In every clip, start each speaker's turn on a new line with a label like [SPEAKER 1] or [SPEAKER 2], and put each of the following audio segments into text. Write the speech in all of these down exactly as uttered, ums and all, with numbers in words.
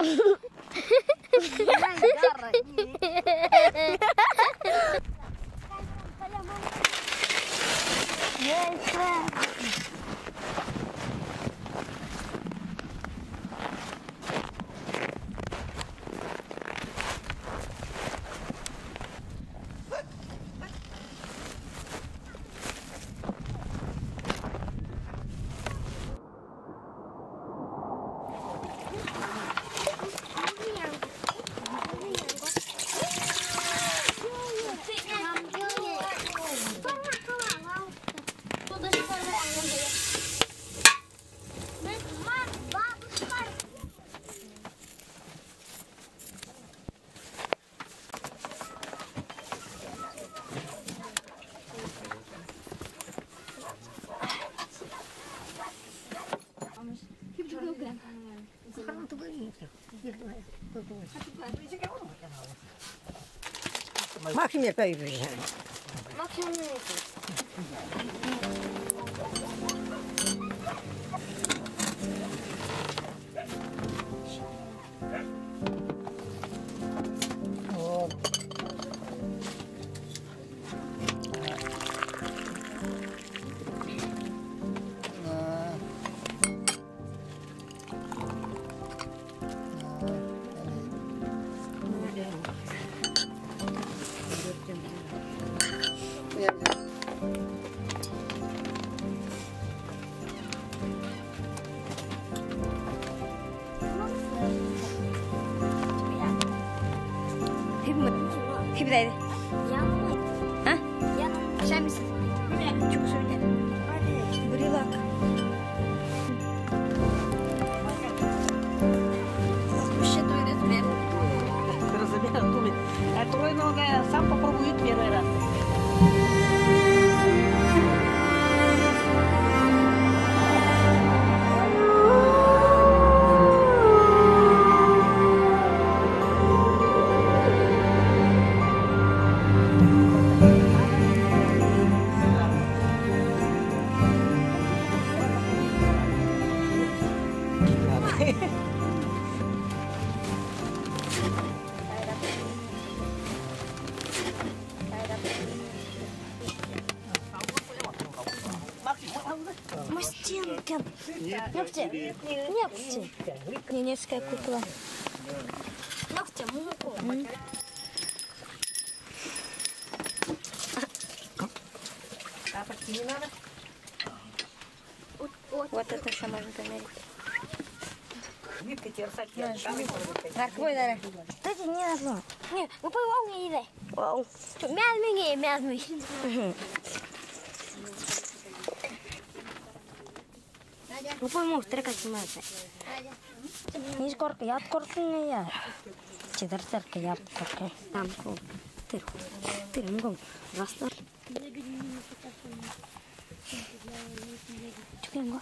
[SPEAKER 1] Максимум появился.
[SPEAKER 2] Максимум
[SPEAKER 1] Kibidaydı.
[SPEAKER 2] Yanım.
[SPEAKER 1] Ha?
[SPEAKER 2] Yanım. Sen misin?
[SPEAKER 1] Çok söyle. Buri bak.
[SPEAKER 2] Bir şey öğretmem.
[SPEAKER 3] Разобьют, думает. А твой нога сам попробует первый раз.
[SPEAKER 2] Мастинка. Ногти. Ногти. Ненецкая кукла. Ногти, молоко.
[SPEAKER 3] Тапочки не надо?
[SPEAKER 1] Вот это еще можно померить.
[SPEAKER 3] Ниткой терсать.
[SPEAKER 1] Какой даре?
[SPEAKER 2] Кстати, не надо. Не, ну по-моему, не иди.
[SPEAKER 1] Вау.
[SPEAKER 2] Мязмиги, мязмиги.
[SPEAKER 1] Ну пойму, трекать снимается. Не скорка, я откорка не я. Чедер терка, я откорка. Там кол. Тыр. Тыр, мгом. Растор. Чукаем го.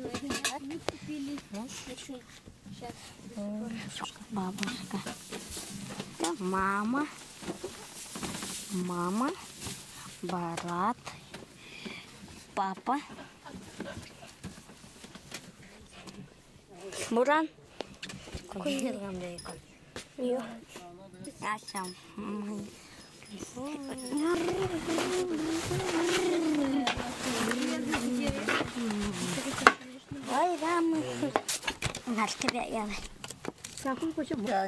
[SPEAKER 1] Бабушка. Это мама. Мама. Брат. Папа. Буран. Какой там далеко? Ее. Я сам. Ой, да, мы. Наш тебя я.
[SPEAKER 3] Какой почему?
[SPEAKER 1] Так.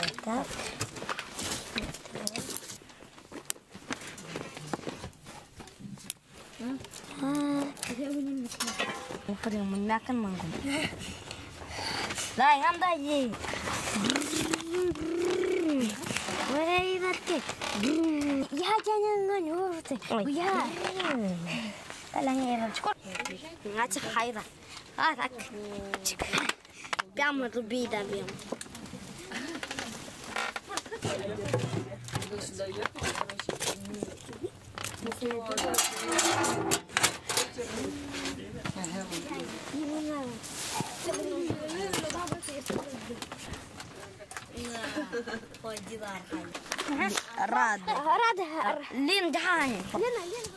[SPEAKER 1] Прям makan manggung. Dah, ngam dah ye. Wei berke. Ya jangan nganyur tu. Ya. Talang era cukup. Ngaca khaira. Ah tak. Biam lebih dah biam. Rada.
[SPEAKER 2] Rada.
[SPEAKER 1] Lin dahan.
[SPEAKER 2] Lena, Lena.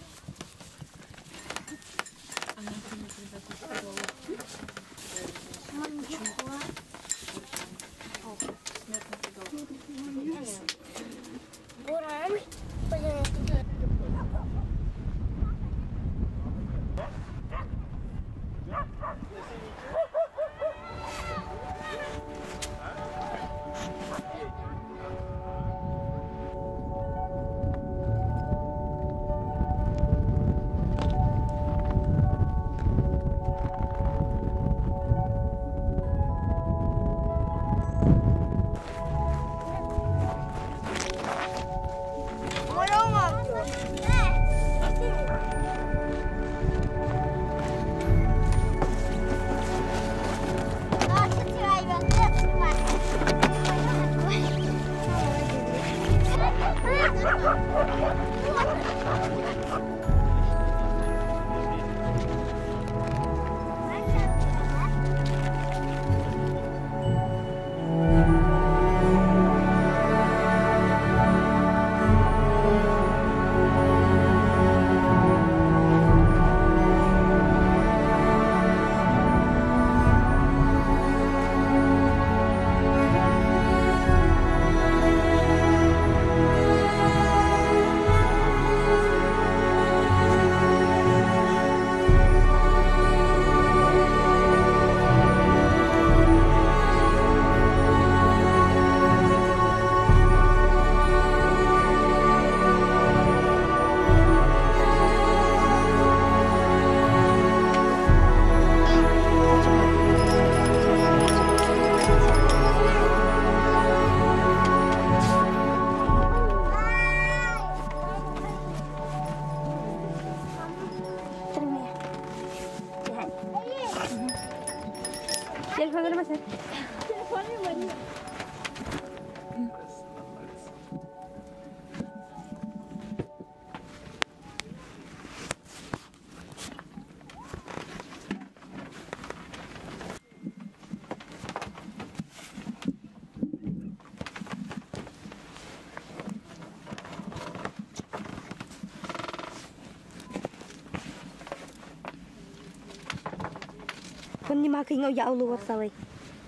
[SPEAKER 1] Con đi mà kinh ngao dạo luôn sao vậy?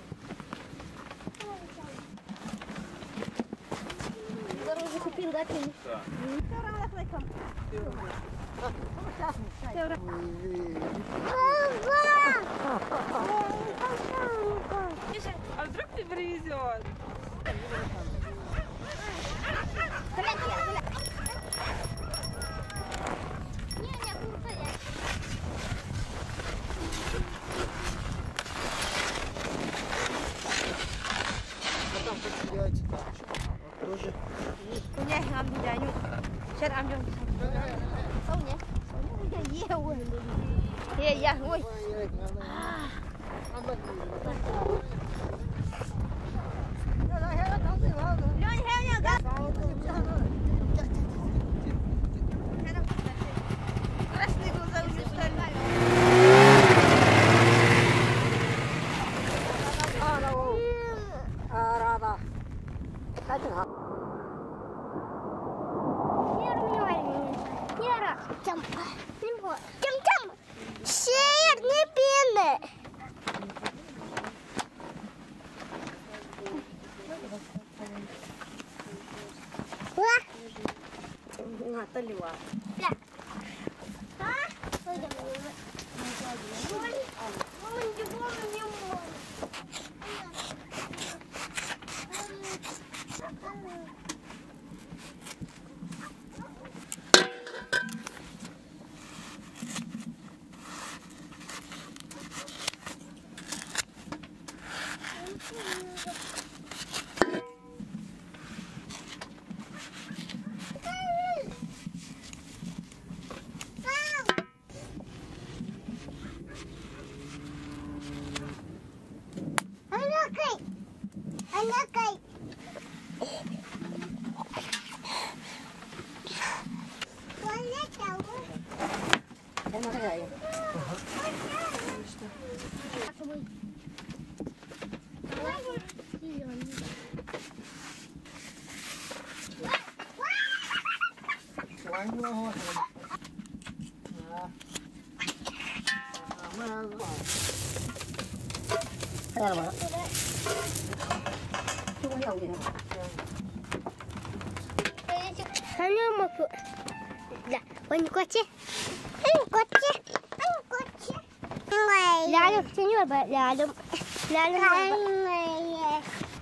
[SPEAKER 2] Купил, да, ты?
[SPEAKER 3] А вдруг не привезет?
[SPEAKER 1] Nha, ăn đi dài nhung. Chết ăn nhung.
[SPEAKER 2] Sâu nhỉ? Sâu nhiều rồi.
[SPEAKER 1] Dạ, dạ, ui.
[SPEAKER 2] Chăm, chăm chăm, xe nghe biên này. Wah,
[SPEAKER 1] Nggak tahu lihat.
[SPEAKER 2] lah, hah? Sudah mulai. Mau mencoba menyembuh.
[SPEAKER 1] Ada apa? Cuma jauh je.
[SPEAKER 2] Hanya mau lah,วันนี้ก็เจ๊อันก็เจ๊อันก็เจ๊ไงแล้วฉันอยู่แบบแล้วแล้วแล้ว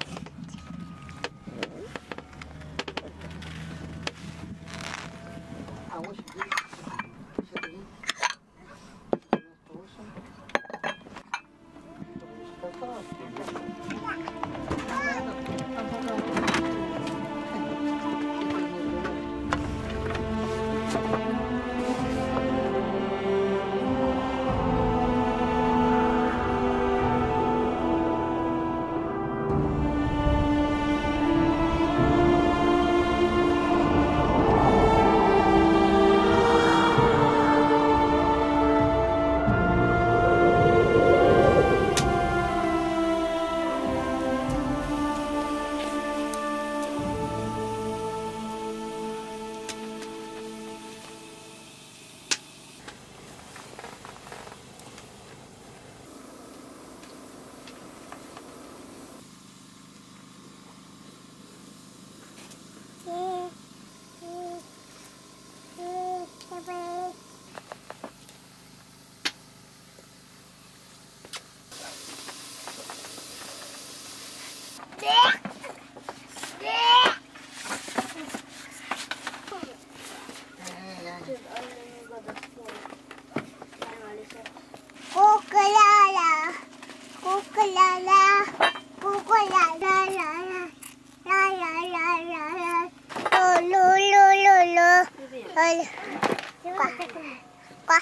[SPEAKER 2] Kukulala, kukulala, kukulala, la la la la la la la, lo lo lo lo, lo, qua, qua,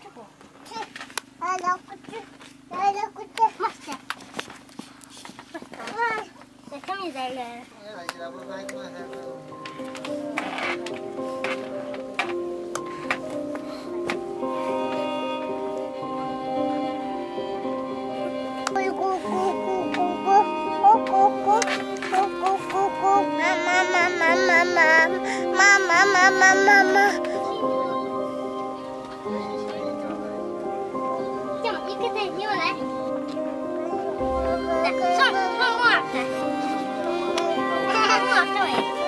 [SPEAKER 2] halo kucu, halo kucu, masuk, masuk, kami jalan. Mama, mama, mama, mama, mama, mama. Chồng, đi cái gì như vậy? Ngọt rồi.